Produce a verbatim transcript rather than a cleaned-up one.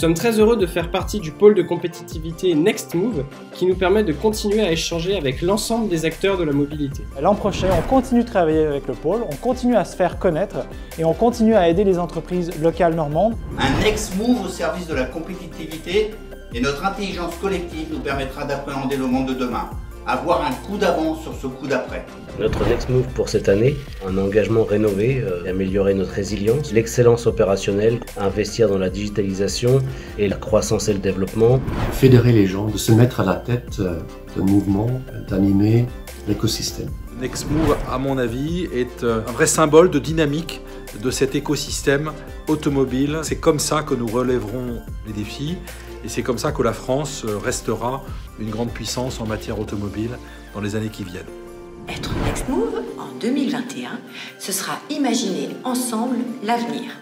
sommes très heureux de faire partie du pôle de compétitivité NextMove qui nous permet de continuer à échanger avec l'ensemble des acteurs de la mobilité. L'an prochain, on continue de travailler avec le pôle, on continue à se faire connaître et on continue à aider les entreprises locales normandes. Un NextMove au service de la compétitivité et notre intelligence collective nous permettra d'appréhender le monde de demain, avoir un coup d'avance sur ce coup d'après. Notre NextMove pour cette année, un engagement rénové, euh, améliorer notre résilience, l'excellence opérationnelle, investir dans la digitalisation et la croissance et le développement. Fédérer les gens, de se mettre à la tête euh, d'un mouvement, d'animer l'écosystème. NextMove, à mon avis, est un vrai symbole de dynamique de cet écosystème automobile. C'est comme ça que nous relèverons les défis et c'est comme ça que la France restera une grande puissance en matière automobile dans les années qui viennent. Être NextMove en deux mille vingt et un, ce sera imaginer ensemble l'avenir.